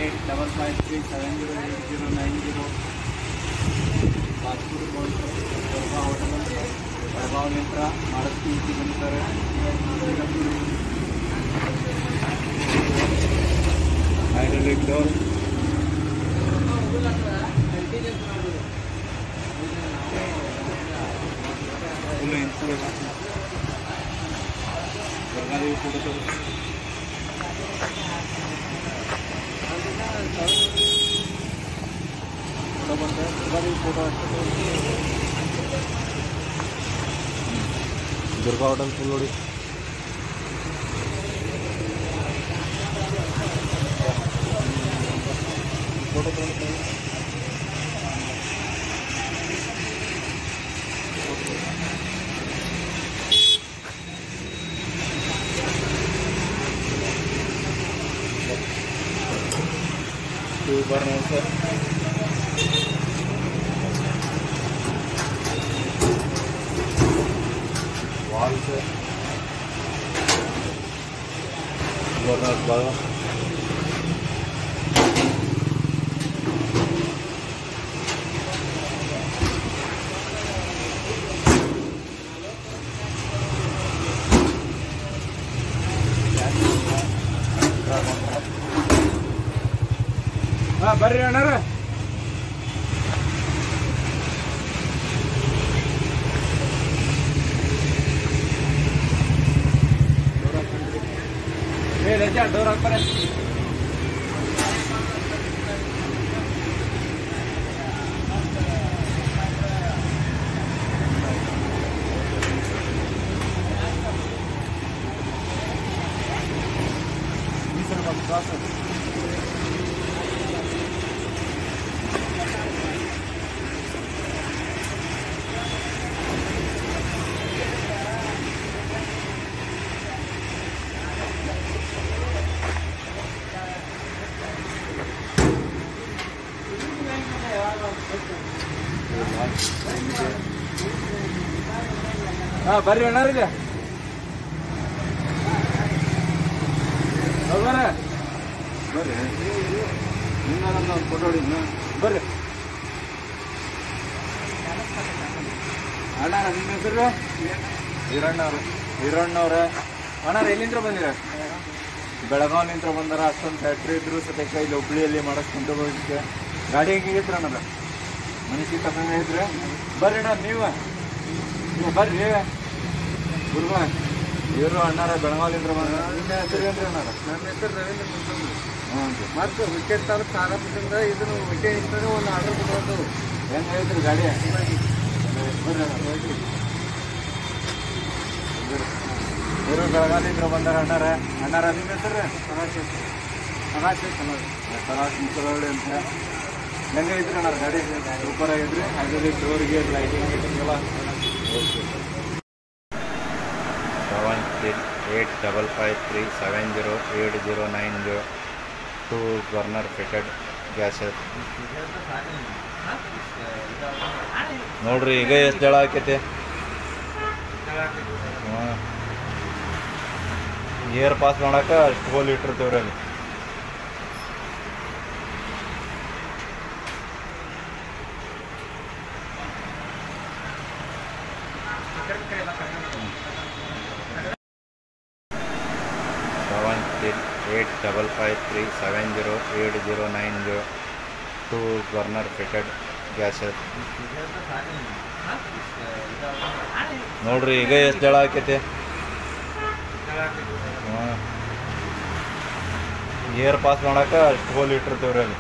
9855370890 passport Korba hotel Belgaum निंत्र महाराष्ट्र ಬಂದಿದ್ದಾರೆ hydraulic door full installation ಸರ್ಕಾರಿ ಫೋಟೋ ಬಂದರೆ ಸರ್ಕಾರಿ ಫೋಟೋ ಅಷ್ಟೇ ದುರ್ಗಾ ಹೋಟೆಲ್ ಫುಲ್ ನೋಡಿ ಫೋಟೋ ತಗೊಂಡು ಬರ್ನರ್ ಸರ್ वाल से गवर्नर बाग हाँ बर्री अण्णार डोर हाक्ತಾರೆ हाँ बर्री अण्णार ಇದೆ ಬರ್ರಿ ಬರ್ರಿ ನಿನ್ನೊಂದು ಫೋಟೋ ಹೊಡಿದ್ನ ಬರ್ರಿ ಅಣ್ಣಾರ ನಿಮ್ಮ ಹೆಸರು ಹಿರಣ್ಣವ್ರೆ ಅಣ್ಣಾರ ಎಲ್ಲಿಂದ ಬಂದಿರ ಬೆಳಗಾವಿನಿಂದ ಬಂದಾರ ಅಷ್ಟೊಂದು ಫ್ಯಾಕ್ಟ್ರಿ ಇದ್ರು ಸದ್ಯಕ್ಕೆ ಇಲ್ಲಿ ಹುಬ್ಳಿಯಲ್ಲಿ ಮಾಡಿಸ್ಕೊಂತ ಹೋಗಿದ್ದೆ ಗಾಡಿ ಹೆಂಗಿತ್ತು ಅಣ್ಣದ ಮನುಷ್ಯ ತಗೊಂಡ ಇದ್ರೆ ಬರ್ರಿ ಅಣ್ಣ ನೀವು ಬರ್ರಿ ಗುರುಗ ಇವರು ಅಣ್ಣಾರ ಬೆಳಗಾವಿಲಿಂದ ಬಂದ ನಿಮ್ಮ ಹೆಸರು ಏನ್ರಿ ಅಣ್ಣಾರ ನನ್ನ ಹೆಸರು ರವೀಂದ್ರ ಕುಂಟಂಗಿ ಹ್ಞೂ ರೀ ಮತ್ತು ವಿಕೆಟ್ ತಾಲೂಕು ಸಾರಪದಿಂದ ಇದನ್ನು ವಿಕೆಟ್ ಇಟ್ಟರೆ ಒಂದು ಆರ್ಡರ್ ಕೊಡೋದು ಹೆಂಗೆ ಹೇಳ್ತೀರಿ ಗಾಡಿ ಬರ್ರಿ ಹೋಗ್ರಿ ಇವರು ಬೆಳಗಾವಿಲಿಂದ ಬಂದಾರ ಅಣ್ಣಾರ ನಿಮ್ಮ ಹೆಸರು ಕಲಾಶ್ ಮುಕ್ಕರಳ್ಳಿ ಅಂತ ಹೆಂಗೆ ಐತ್ರಿ ಅಣ್ಣಾರ ಗಾಡಿ ಸೂಪರ್ ಆಗಿದ್ರಿ ಹಾಗೆ ಡೋರ್ಗೆ ಲೈಟಿಂಗ್ ಎಲ್ಲ ಓಕೆ 7855370890 2 burner fitted gases ನೋಡ್ರಿ ಈಗ ಎಷ್ಟು ಜಳ ಆಕೈತಿ ಏರ್ ಪಾಸ್ ಮಾಡಕ್ಕೆ ಅಷ್ಟು ಹೋಲ್ ಇಟ್ಟಿರ್ತೀವ್ರಿ ಅಲ್ಲಿ ಏಟ್ 7553708090 2 burner fitted gases ನೋಡ್ರಿ ಈಗ ಎಷ್ಟು ಜಳ ಆಕೈತಿ ಏರ್ ಪಾಸ್ ಮಾಡಕ್ಕೆ ಅಷ್ಟು ಹೋಲ್ ಇಟ್ಟಿರ್ತೀವ್ರಿ ಅಲ್ಲಿ